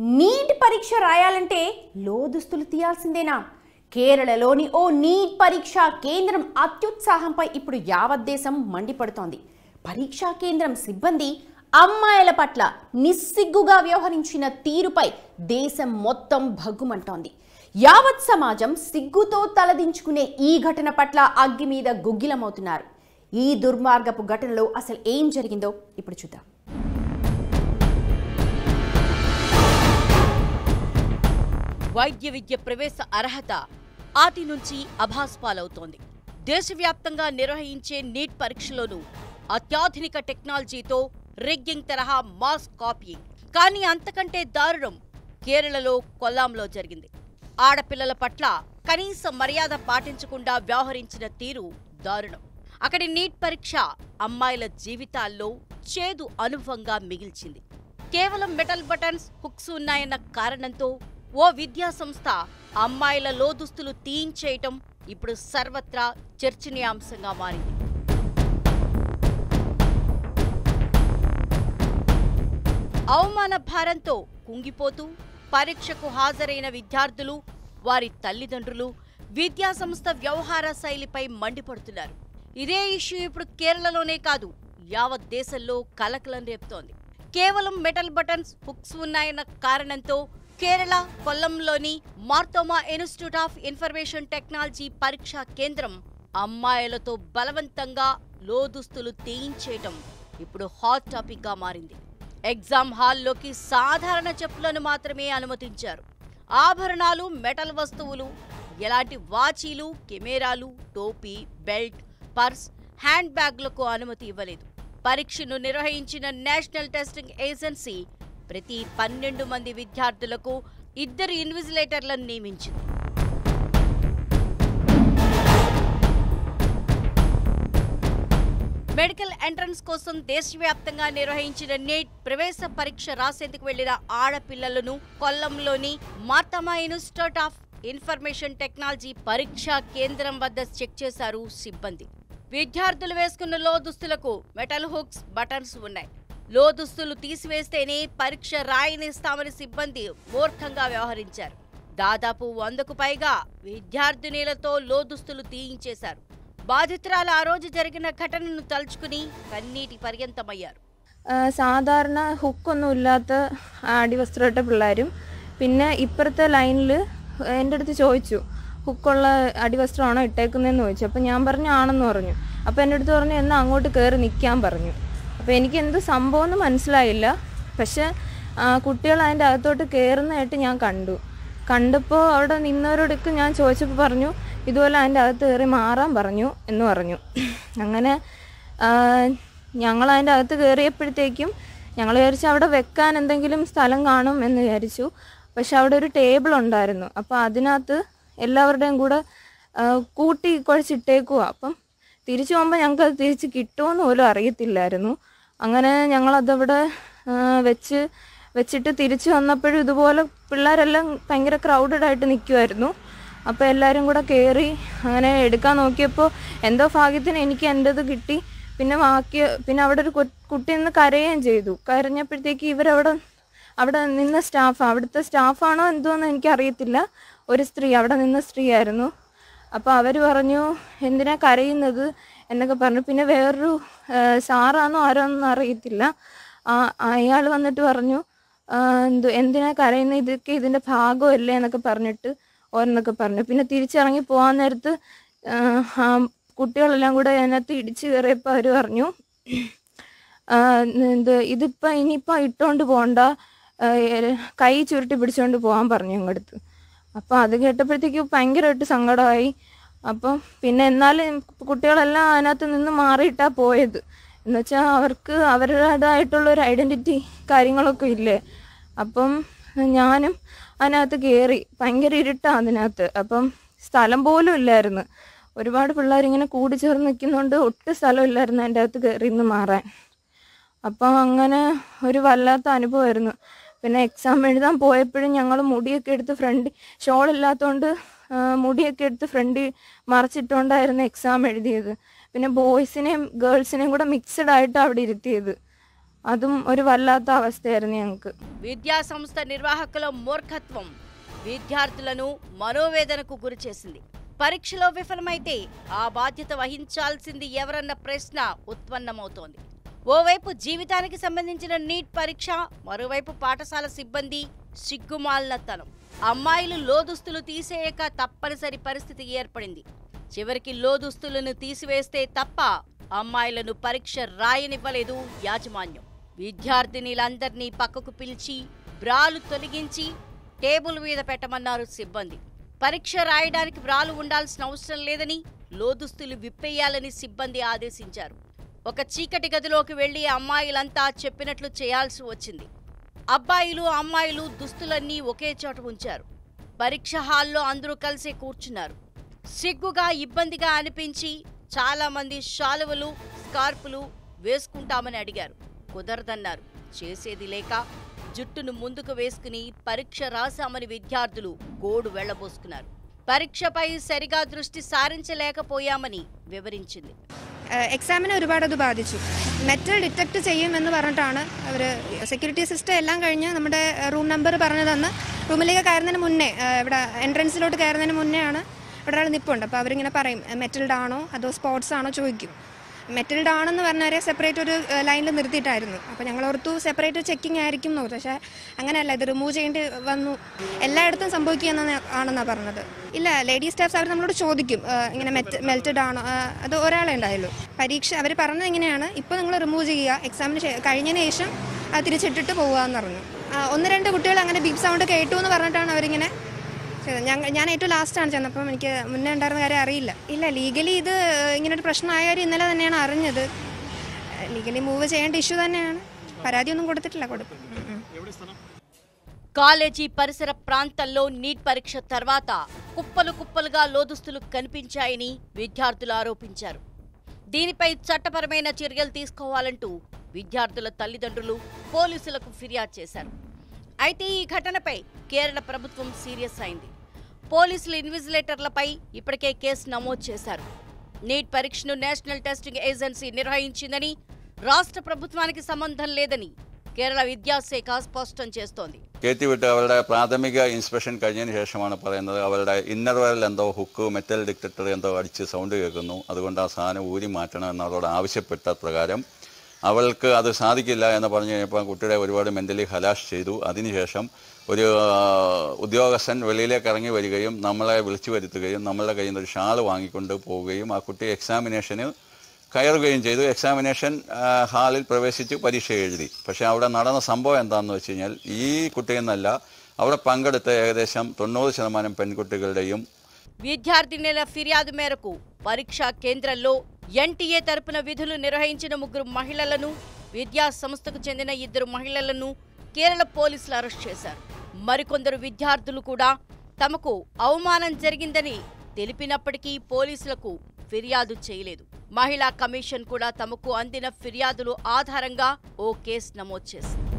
Neat పరీక్ష రాయాలంటే లోదుస్తులు తీయాల్సిందేనా? కేరళలోని ఓ నీట్ పరీక్షా కేంద్రం అత్యుత్సాహంపై ఇప్పుడు యావత్ దేశం మండిపడుతోంది. పరీక్షా కేంద్రం సిబ్బంది అమ్మాయిల పట్ల నిస్సిగ్గుగా వ్యవహరించిన తీరుపై దేశం మొత్తం భగ్గుమంటోంది. యావత్ సమాజం సిగ్గుతో తలదించుకునే ఈ ఘటన పట్ల అగ్గి మీద గుగ్గిలమవుతున్నారు. ఈ దుర్మార్గపు ఘటనలో అసలు ఏం జరిగిందో ఇప్పుడు చూద్దాం. వైద్య విద్య ప్రవేశ అర్హత ఆది నుంచి అభాస్పాలవుతోంది. దేశవ్యాప్తంగా నిర్వహించే నీట్ పరీక్షలోనూ అత్యాధునిక టెక్నాలజీతో రిగ్గింగ్ తరహా మాస్ కాపీయింగ్. కానీ అంతకంటే దారుణం కేరళలో కొల్లాంలో జరిగింది. ఆడపిల్లల పట్ల కనీస మర్యాద పాటించకుండా వ్యవహరించిన తీరు దారుణం. అక్కడి నీట్ పరీక్ష అమ్మాయిల జీవితాల్లో చేదు అనుభవంగా మిగిల్చింది. కేవలం మెటల్ బటన్స్, హుక్స్ ఉన్నాయన్న కారణంతో ఓ విద్యా సంస్థ అమ్మాయిల లోదుస్తులు తీయించేయటం ఇప్పుడు సర్వత్రా చర్చనీయాంశంగా మారింది. అవమాన భారంతో కుంగిపోతూ పరీక్షకు హాజరైన విద్యార్థులు, వారి తల్లిదండ్రులు విద్యాసంస్థ వ్యవహార శైలిపై మండిపడుతున్నారు. ఇదే ఇష్యూ ఇప్పుడు కేరళలోనే కాదు, యావత్ దేశంలో కలకలం రేపుతోంది. కేవలం మెటల్ బటన్స్, హుక్స్ ఉన్నాయన్న కారణంతో కేరళ కొల్లంలోని Marthoma institute of information technology పరీక్షా కేంద్రం అమ్మాయిలతో బలవంతంగా లోదుస్తులు తీయించేయటం ఇప్పుడు హాట్ టాపిక్ గా మారింది. ఎగ్జామ్ హాల్లోకి సాధారణ చెప్పులను మాత్రమే అనుమతించారు. ఆభరణాలు, మెటల్ వస్తువులు, ఎలాంటి వాచీలు, కెమెరాలు, టోపీ, బెల్ట్, పర్స్, హ్యాండ్ బ్యాగ్లకు అనుమతి ఇవ్వలేదు. పరీక్షను నిర్వహించిన నేషనల్ టెస్టింగ్ ఏజెన్సీ ప్రతి 12 మంది విద్యార్థులకు 2 ఇన్విజిలేటర్లను నియమించింది. మెడికల్ ఎంట్రన్స్ కోసం దేశవ్యాప్తంగా నిర్వహించిన నీట్ ప్రవేశ పరీక్ష రాసేందుకు వెళ్లిన ఆడపిల్లలను కొల్లంలోని Marthoma institute of information technology పరీక్షా కేంద్రం వద్ద చెక్ చేశారు సిబ్బంది. విద్యార్థులు వేసుకున్న లోదుస్తులకు మెటల్ హుక్స్, బటన్స్ ఉన్నాయి. లోదుస్తులు తీసివేస్తేనే పరీక్ష రాయనిస్తామని సిబ్బంది మూర్ఖంగా వ్యవహరించారు. దాదాపు 100కు పైగా విద్యార్థినీలతో లోదుస్తులు తీయించేశారు. బాధితురాలు ఆ రోజు జరిగిన ఘటనను తలుచుకుని కన్నీటి పర్యంతమయ్యారు. സാധാരണ ഹുക്കൊന്നുമില്ലാത്ത അടിവസ്ത്രമിട്ട പിള്ളേരും പിന്നെ ഇപ്പുറത്തെ ലൈനിൽ എൻ്റെ അടുത്ത് ചോദിച്ചു, ഹുക്കുള്ള അടിവസ്ത്രമാണോ ഇട്ടേക്കുന്നതെന്ന് ചോദിച്ചു. അപ്പം ഞാൻ പറഞ്ഞു ആണെന്ന് പറഞ്ഞു. അപ്പോൾ എൻ്റെ അടുത്ത് പറഞ്ഞു എന്നാൽ അങ്ങോട്ട് കയറി നിൽക്കാൻ പറഞ്ഞു. അപ്പോൾ എനിക്ക് എന്ത് സംഭവം എന്ന് മനസ്സിലായില്ല. പക്ഷെ കുട്ടികൾ അതിൻ്റെ അകത്തോട്ട് കയറുന്നതായിട്ട് ഞാൻ കണ്ടപ്പോൾ അവിടെ നിന്നവരോടൊക്കെ ഞാൻ ചോദിച്ചപ്പോൾ പറഞ്ഞു ഇതുപോലെ അതിൻ്റെ അകത്ത് കയറി മാറാൻ പറഞ്ഞു എന്ന് പറഞ്ഞു. അങ്ങനെ ഞങ്ങൾ അതിൻ്റെ അകത്ത് കയറിയപ്പോഴത്തേക്കും ഞങ്ങൾ വിചാരിച്ചു അവിടെ വെക്കാൻ എന്തെങ്കിലും സ്ഥലം കാണും എന്ന് വിചാരിച്ചു. പക്ഷെ അവിടെ ഒരു ടേബിൾ ഉണ്ടായിരുന്നു. അപ്പോൾ അതിനകത്ത് എല്ലാവരുടെയും കൂടെ കൂട്ടി കുഴച്ചിട്ടേക്കുക. അപ്പം തിരിച്ചു പോകുമ്പോൾ ഞങ്ങൾക്കത് തിരിച്ച് കിട്ടുമെന്ന് പോലും അറിയത്തില്ലായിരുന്നു. അങ്ങനെ ഞങ്ങളതവിടെ വെച്ചിട്ട് തിരിച്ചു വന്നപ്പോഴും ഇതുപോലെ പിള്ളേരെല്ലാം ഭയങ്കര ക്രൗഡഡായിട്ട് നിൽക്കുമായിരുന്നു. അപ്പോൾ എല്ലാവരും കൂടെ കയറി അങ്ങനെ എടുക്കാൻ നോക്കിയപ്പോൾ എന്തോ ഭാഗ്യത്തിന് എനിക്ക് എൻ്റെത് കിട്ടി. പിന്നെ അവിടെ ഒരു കുട്ടി നിന്ന് കരയുകയും ചെയ്തു. കരഞ്ഞപ്പോഴത്തേക്ക് അവിടെ നിന്ന അവിടുത്തെ സ്റ്റാഫാണോ എന്തോന്ന് എനിക്കറിയത്തില്ല, ഒരു സ്ത്രീ, അവിടെ നിന്ന സ്ത്രീ ആയിരുന്നു. അപ്പോൾ അവർ പറഞ്ഞു എന്തിനാ കരയുന്നത് എന്നൊക്കെ പറഞ്ഞു. പിന്നെ വേറൊരു സാറാണോ ആരോന്നും അറിയത്തില്ല, അയാൾ വന്നിട്ട് പറഞ്ഞു എന്തിനാ കരയുന്നത്, ഇതൊക്കെ ഇതിൻ്റെ ഭാഗമല്ലേ എന്നൊക്കെ പറഞ്ഞിട്ട് ഓരോന്നൊക്കെ പറഞ്ഞു. പിന്നെ തിരിച്ചിറങ്ങി പോകാൻ നേരത്ത് കുട്ടികളെല്ലാം കൂടെ അതിനകത്ത് ഇടിച്ചു കയറിയപ്പോൾ അവർ പറഞ്ഞു ഇനിയിപ്പോൾ ഇട്ടുകൊണ്ട് പോകണ്ട, കൈ ചുരുട്ടി പിടിച്ചുകൊണ്ട് പോകാൻ പറഞ്ഞു ഞങ്ങളടുത്ത്. അപ്പോൾ അത് കേട്ടപ്പോഴത്തേക്ക് ഭയങ്കരമായിട്ട് സങ്കടമായി. അപ്പം പിന്നെ എന്നാലും കുട്ടികളെല്ലാം അതിനകത്ത് നിന്ന് മാറിയിട്ടാണ് പോയത്. എന്നുവെച്ചാൽ അവർക്ക് അവരുടേതായിട്ടുള്ളൊരു ഐഡൻറ്റിറ്റി കാര്യങ്ങളൊക്കെ ഇല്ലേ. അപ്പം ഞാനും അതിനകത്ത് കയറി. ഭയങ്കര ഇരുട്ടാണ് അതിനകത്ത്. അപ്പം സ്ഥലം പോലും ഇല്ലായിരുന്നു. ഒരുപാട് പിള്ളേരിങ്ങനെ കൂടിച്ചേർന്ന് നിൽക്കുന്നതുകൊണ്ട് ഒട്ടും സ്ഥലമില്ലായിരുന്നു അതിൻ്റെ അകത്ത് കയറി നിന്ന് മാറാൻ. അപ്പം അങ്ങനെ ഒരു വല്ലാത്ത അനുഭവമായിരുന്നു. പിന്നെ എക്സാം എഴുതാൻ പോയപ്പോഴും ഞങ്ങൾ മുടിയൊക്കെ എടുത്ത് ഷോളില്ലാത്തതുകൊണ്ട് മുടിയൊക്കെ എടുത്ത് ഫ്രണ്ടിൽ മറച്ചിട്ടുകൊണ്ടായിരുന്നു എക്സാം എഴുതിയത്. പിന്നെ ബോയ്സിനെയും ഗേൾസിനെയും കൂടെ മിക്സഡ് ആയിട്ട് അവിടെ ഇരുത്തിയത്. അതും ഒരു വല്ലാത്ത അവസ്ഥയായിരുന്നു ഞങ്ങൾക്ക്. విద్యాసంస్థ నిర్వాహకుల మూర్ఖత్వం విద్యార్థులను మనోవేదనకు గురిచేసింది. పరీక్షలో విఫలమైతే ఆ బాధ్యత వహించాల్సింది ఎవరన్న ప్రశ్న ఉత్పన్నమవుతోంది. ఓవైపు జీవితానికి సంబంధించిన నీట్ పరీక్ష, మరోవైపు పాఠశాల సిబ్బంది సిగ్గుమాలినతనం. అమ్మాయిలు లోదుస్తులు తీసేయక తప్పనిసరి పరిస్థితి ఏర్పడింది. చివరికి లోదుస్తులను తీసివేస్తే తప్ప అమ్మాయిలను పరీక్ష రాయనివ్వలేదు యాజమాన్యం. విద్యార్థినిలందరినీ పక్కకు పిలిచి బ్రాలు తొలగించి టేబుల్ మీద పెట్టమన్నారు సిబ్బంది. పరీక్ష రాయడానికి బ్రాలు ఉండాల్సిన అవసరం లేదని, లోదుస్తులు విప్పేయాలని సిబ్బంది ఆదేశించారు. ఒక చీకటి గదిలోకి వెళ్లి అమ్మాయిలంతా చెప్పినట్లు చేయాల్సి వచ్చింది. అబ్బాయిలు అమ్మాయిలు దుస్తులన్నీ ఒకే చోట ఉంచారు. పరీక్ష హాల్లో అందరూ కలిసి కూర్చున్నారు. సిగ్గుగా ఇబ్బందిగా అనిపించి చాలామంది శాలువలు స్కార్పులు వేసుకుంటామని అడిగారు. కుదరదన్నారు. చేసేది లేక జుట్టును ముందుకు వేసుకుని పరీక్ష రాశామని విద్యార్థులు గోడు వెళ్లబోసుకున్నారు. പരീക്ഷപൈ സരിഗാ ദൃഷ്ടി സാരിഞ്ചലേకపోయామని വിവരിച്ചിരുന്നു. എക്സാമിനെ ഒരുപാട് അത് ബാധിച്ചു. മെറ്റൽ ഡിറ്റക്ട് ചെയ്യുമെന്ന് പറഞ്ഞിട്ടാണ് അവർ സെക്യൂരിറ്റി സിസ്റ്റം എല്ലാം കഴിഞ്ഞ് നമ്മുടെ റൂം നമ്പർ പറഞ്ഞു തന്ന് റൂമിലേക്ക് കയറുന്നതിന് മുന്നേ ഇവിടെ എൻട്രൻസിലോട്ട് കയറുന്നതിന് മുന്നേ ആണ് ഇവിടെ ഒരാൾ നിൽപ്പുണ്ട്. അപ്പോൾ അവരിങ്ങനെ പറയും മെറ്റൽഡ് ആണോ അതോ സ്പോർട്സ് ആണോ ചോദിക്കും. മെറ്റൽഡ് ആണെന്ന് പറഞ്ഞവരെ സെപ്പറേറ്റ് ഒരു ലൈനിൽ നിർത്തിയിട്ടായിരുന്നു. അപ്പോൾ ഞങ്ങൾ ഓർത്തു സെപ്പറേറ്റ് ചെക്കിംഗ് ആയിരിക്കും എന്ന് ഓർത്തു. പക്ഷേ അങ്ങനെയല്ല, ഇത് റിമൂവ് ചെയ്യേണ്ടി വന്നു. എല്ലായിടത്തും സംഭവിക്കുക ആണെന്നാണ് പറഞ്ഞത്. ഇല്ല, ലേഡി സ്റ്റാഫ്സ് അവർ നമ്മളോട് ചോദിക്കും ഇങ്ങനെ മെൽറ്റഡ് ആണോ, അത് ഒരാളെ ഉണ്ടായുള്ളൂ. പരീക്ഷ അവർ പറഞ്ഞത് എങ്ങനെയാണ്, ഇപ്പോൾ നിങ്ങൾ റിമൂവ് ചെയ്യുക, എക്സാമിന് കഴിഞ്ഞതിന് ശേഷം അത് തിരിച്ചിട്ടിട്ട് പോകുക എന്ന് പറഞ്ഞു. 1-2 കുട്ടികൾ അങ്ങനെ ബീപ്പ് സൗണ്ട് കേട്ടു എന്ന് പറഞ്ഞിട്ടാണ് അവരിങ്ങനെ. ഞാൻ ഏറ്റവും ലാസ്റ്റാണ് ചെന്നപ്പം, എനിക്ക് മുന്നേ ഉണ്ടായിരുന്ന കാര്യം അറിയില്ല. ഇല്ല, ലീഗലി ഇത് ഇങ്ങനൊരു പ്രശ്നമായ കാര്യം ഇന്നലെ തന്നെയാണ് അറിഞ്ഞത്. ലീഗലി മൂവ് ചെയ്യേണ്ട ഇഷ്യൂ തന്നെയാണ്. పరాదియొന്നും కొడతట్లా కొడుకు. కాలేజీ పరిసర ప్రాంతాల్లో నీట్ పరీక్ష తర్వాత కుప్పలు కుప్పలుగా లోదుస్తులు కనిపించాయని విద్యార్థులు ఆరోపించారు. దీనిపై చట్టపరమైన చర్యలు తీసుకోవాలంటూ విద్యార్థుల తల్లిదండ్రులు పోలీసులకు ఫిర్యాదు చేశారు. అయితే ఈ ఘటనపై కేరళ ప్రభుత్వం సీరియస్ అయింది. పోలీసులు ఇన్విజిలేటర్లపై ఇప్పటికే కేసు నమోదు చేశారు. నీట్ పరీక్షను నేషనల్ టెస్టింగ్ ఏజెన్సీ നിർവഹിంచిందని, రాష్ట్ర ప్రభుత్వానికి సంబంధం లేదని കേരള വിദ്യാശാഖ സ്പഷ്ടം చేస్తోంది. കയറ്റിവിട്ട് അവരുടെ പ്രാഥമിക ഇൻസ്പെക്ഷൻ കഴിഞ്ഞതിന് ശേഷമാണ് പറയുന്നത് അവരുടെ ഇന്നർവെയറിൽ എന്തോ ഹുക്ക് മെറ്റൽ ഡിറ്റക്ടർ എന്തോ അടിച്ച് സൗണ്ട് കേൾക്കുന്നു, അതുകൊണ്ട് ആ സാധനം ഊരി മാറ്റണം എന്നവരോട് ആവശ്യപ്പെട്ട പ്രകാരം അവൾക്ക് അത് സാധിക്കില്ല എന്ന് പറഞ്ഞു കഴിഞ്ഞപ്പോൾ കുട്ടിയുടെ ഒരുപാട് മെൻ്റലി ഹലാഷ് ചെയ്തു. അതിനുശേഷം ഒരു ഉദ്യോഗസ്ഥൻ വെളിയിലേക്ക് ഇറങ്ങി വരികയും നമ്മളെ വിളിച്ചു വരുത്തുകയും നമ്മളുടെ കയ്യിൽ നിന്ന് ഒരു ഷാൾ വാങ്ങിക്കൊണ്ട് പോവുകയും ആ കുട്ടി എക്സാമിനേഷന് കയറുകയും ചെയ്തു. എക്സാമിനേഷൻ ഹാളിൽ പ്രവേശിച്ച് പരീക്ഷ എഴുതി. പക്ഷേ അവിടെ നടന്ന സംഭവം എന്താണെന്ന് വെച്ച് കഴിഞ്ഞാൽ ഈ കുട്ടിയെന്നല്ല അവിടെ പങ്കെടുത്ത ഏകദേശം 90% పెన్కుటిകളുടെയും విద్యార్థినుల ఫిర్యాదు మేరకు పరీక్షా కేంద్రంలో ఎన్టీఏ తరపున విధులు నిర్వహించిన 3 మహిళలను, విద్యా సంస్థకు చెందిన 2 మహిళలను కేరళ పోలీసులు అరెస్ట్ చేశారు. మరికొందరు విద్యార్థులు కూడా తమకు అవమానం జరిగిందని తెలిపినప్పటికీ పోలీసులకు ఫిర్యాదు చేయలేదు. మహిళా కమిషన్ కూడా తమకు అందిన ఫిర్యాదులు ఆధారంగా ఓ కేసు నమోదు చేసింది.